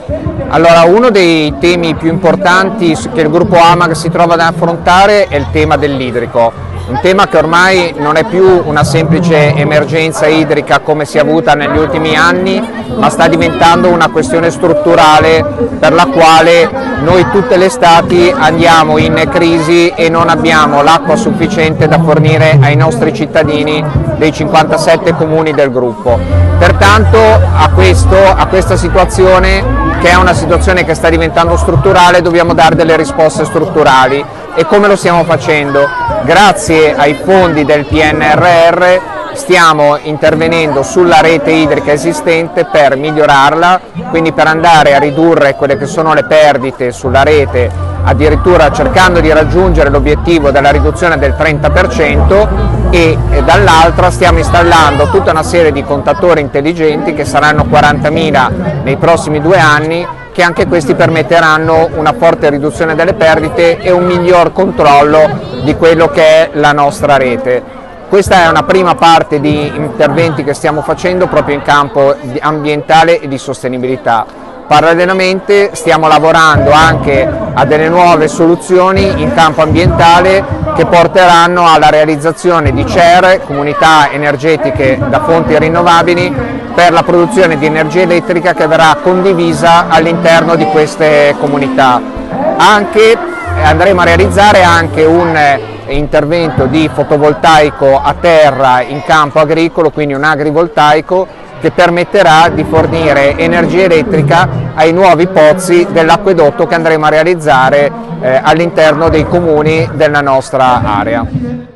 Allora, uno dei temi più importanti che il gruppo AMAG si trova ad affrontare è il tema dell'idrico, un tema che ormai non è più una semplice emergenza idrica come si è avuta negli ultimi anni, ma sta diventando una questione strutturale per la quale noi tutte le estati andiamo in crisi e non abbiamo l'acqua sufficiente da fornire ai nostri cittadini dei 57 comuni del gruppo. Pertanto a questa situazione, che è una situazione che sta diventando strutturale, dobbiamo dare delle risposte strutturali. E come lo stiamo facendo? Grazie ai fondi del PNRR stiamo intervenendo sulla rete idrica esistente per migliorarla, quindi per andare a ridurre quelle che sono le perdite sulla rete, addirittura cercando di raggiungere l'obiettivo della riduzione del 30%, e dall'altra stiamo installando tutta una serie di contatori intelligenti, che saranno 40.000 nei prossimi 2 anni, che anche questi permetteranno una forte riduzione delle perdite e un miglior controllo di quello che è la nostra rete. Questa è una prima parte di interventi che stiamo facendo proprio in campo ambientale e di sostenibilità. Parallelamente stiamo lavorando anche a delle nuove soluzioni in campo ambientale che porteranno alla realizzazione di CER, comunità energetiche da fonti rinnovabili, per la produzione di energia elettrica che verrà condivisa all'interno di queste comunità. Andremo a realizzare anche un intervento di fotovoltaico a terra in campo agricolo, quindi un agrivoltaico, che permetterà di fornire energia elettrica ai nuovi pozzi dell'acquedotto che andremo a realizzare all'interno dei comuni della nostra area.